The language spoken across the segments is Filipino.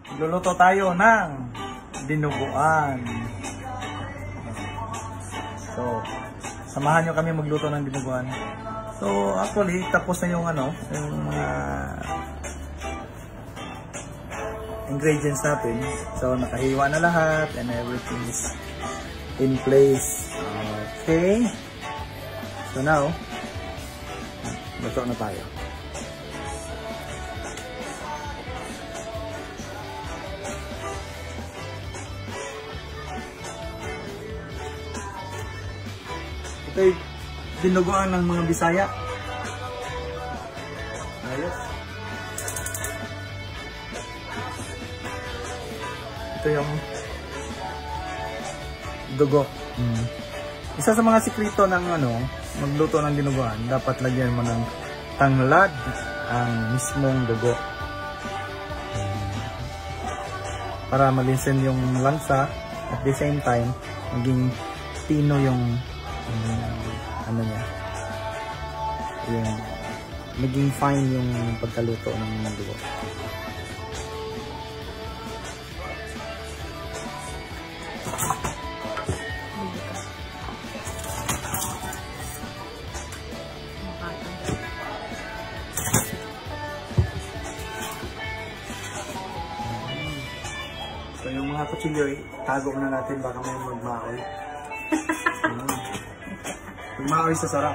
Luluto tayo ng dinuguan. So, samahan nyo kami magluto ng dinuguan. So, actually, tapos na yung yung mga ingredients natin. So, nakahiwa na lahat and everything is in place. Okay. So now, luto na tayo. Ito yung dinuguan ng mga Bisaya. Ayos. Ito yung dugo. Isa sa mga sikreto ng magluto ng dinuguan, dapat lagyan mo ng tanglad ang mismong dugo. Para malinsin yung lansa, at the same time, maging pino yung niya. Yung maging fine yung pagkaluto ng dugo. So yung mga kutsilyo, tago na natin baka may magmaoy. Magmaoy sa sarap.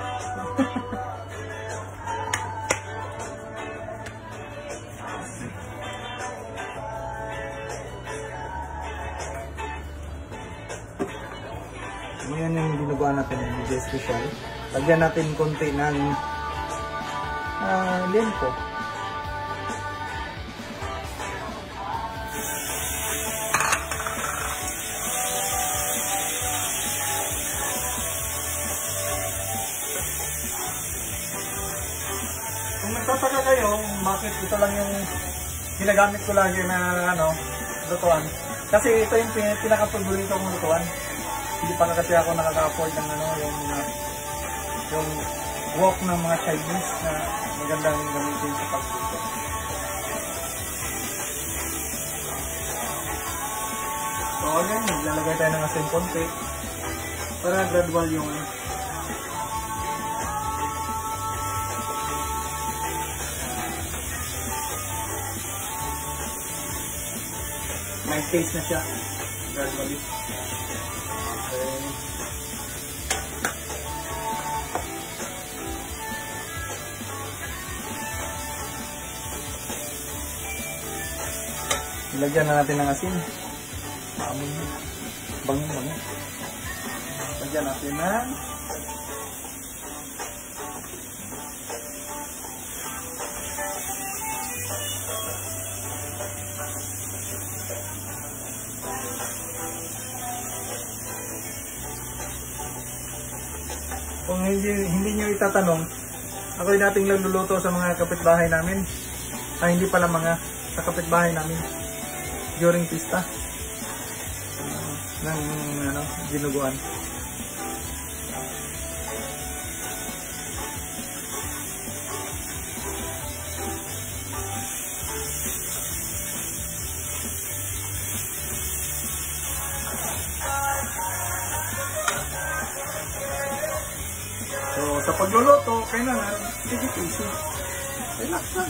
Ngayon yung dinuguan natin ng medyo special. Lagyan natin konti ng liempo. Kung nagtataka kayo, bakit ito lang yung ginagamit ko lagi na lutuan. Kasi ito yung pinaka-paborito kong lutuan. Hindi pa kasi ako nakaka-afford ng yung wok ng mga Chinese na magandang gamitin sa pagluto. So again, maglalagay tayo ng asin konti para gradual yung may taste na siya gradually. Okay. Ilagyan na natin ng asin. Bango. Lagyan natin ng kung hindi nyo itatanong, ako yung dating nagluluto sa mga kapitbahay namin. Hindi pala mga sa kapitbahay namin during pista ng dinuguan. So, sa pagluluto, kailangan sige-sige. Relax lang.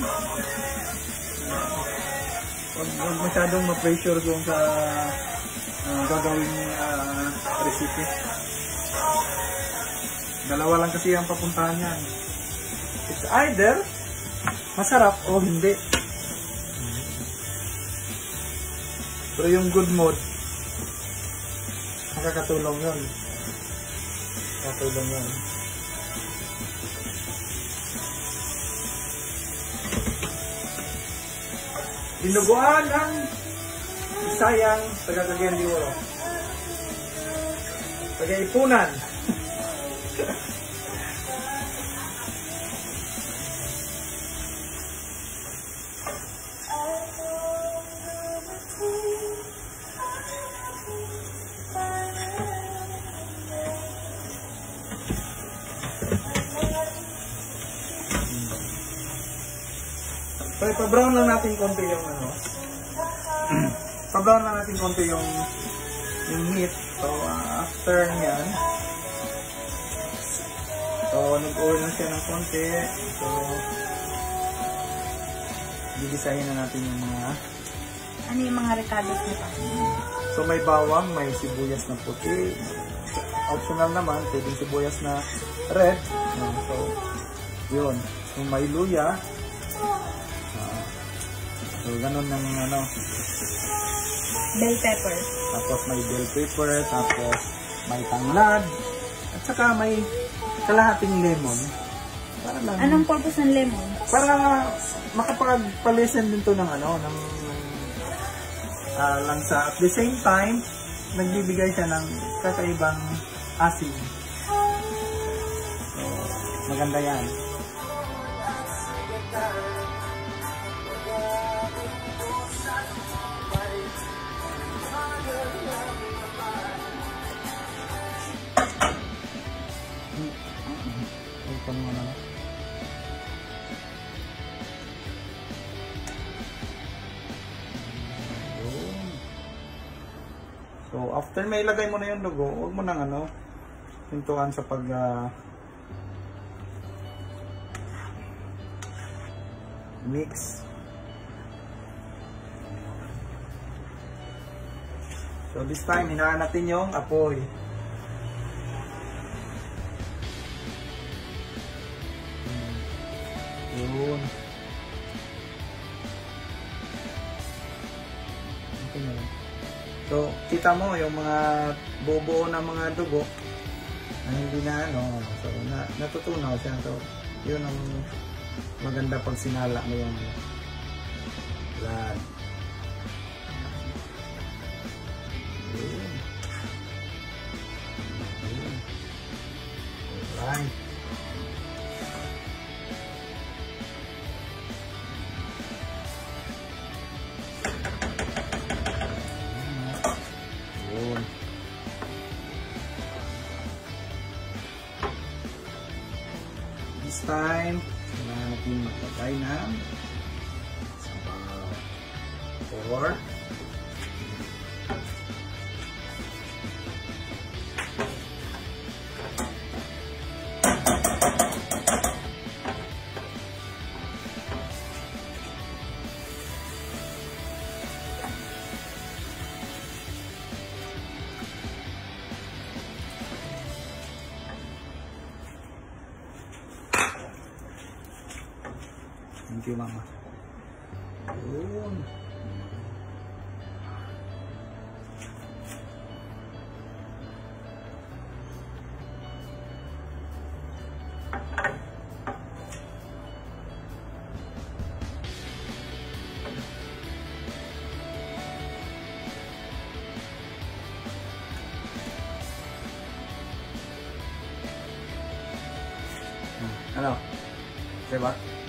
Huwag masyadong ma-pressure kung sa gagawin recipe. Dalawa lang kasi ang papuntahan niyan. It's either masarap o hindi. Pero yung good mood, nakakatulong yun. Nakakatulong yun. Dinuguan ng Bisayang taga-Cagayan de Oro. Taga-Ipunan. So, ipa-brown lang natin konti yung pa-brown na natin konti yung meat. So, after nyan, so, nag-oil na siya ng konti. So, didisahin na natin yung mga... Ano yung mga ricados nito? So, may bawang, may sibuyas na puti. Optional naman, pwedeng sibuyas na red. So, yun. So, may luya. So, ganun ng ano. Bell pepper. Tapos may bell pepper. Tapos may tanglad. At saka may kalahating lemon. Para lang. Anong purpose ng lemon? Para makapagpalisen din to ng ano, ng langsa. At the same time, nagbibigay siya ng kakaibang asin. So, maganda yan. So, after may ilagay mo na yung dugo, huwag mo nang ano, pintuan sa pag mix. So, this time, hinaan natin yung apoy. Yun. Okay na lang. So, kita mo yung mga buo-buo na mga dugo na hindi na ano. So, natutunaw siya. So, yun ang maganda pag sinala mo yung blood. Yun. Yun. Alright. This time, kailangan natin magpatay ng sabaw. 4. Thank you, Mama. Yun. Ano? Diba?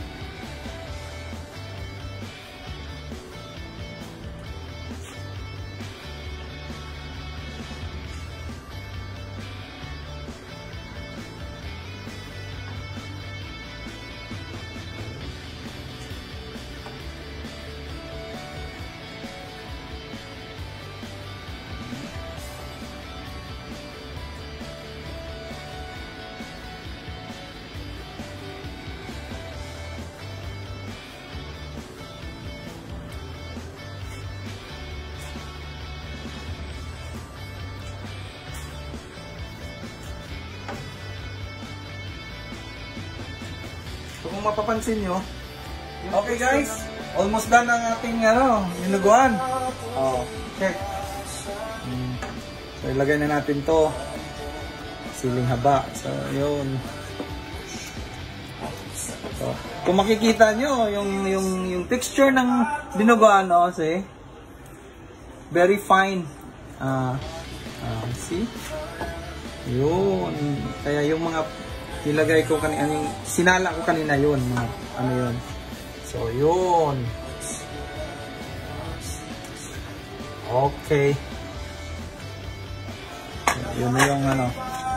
So kung mapapansin nyo, okay guys, almost done ang ating niluguan. Oh, check. So ilagay na natin to. Siling haba. So yun. So, kung makikita nyo yung texture ng dinuguan, see? Very fine. See? Yun. Kaya yung mga nilagay ko kanina, yung sinala ko kanina yun, mga ano yun. So, yun. Okay. Yun na yung ano.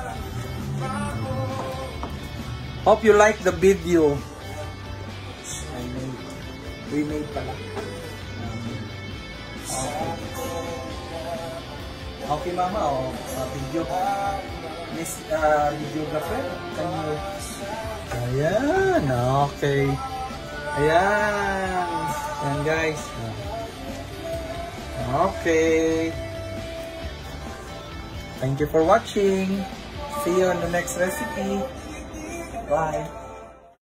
Hope you like the video. We made pala. Okay, mama, video. Miss videographer, can you... Ayan, okay. Ayan. Ayan, guys. Okay. Thank you for watching. See you on the next recipe. Bye.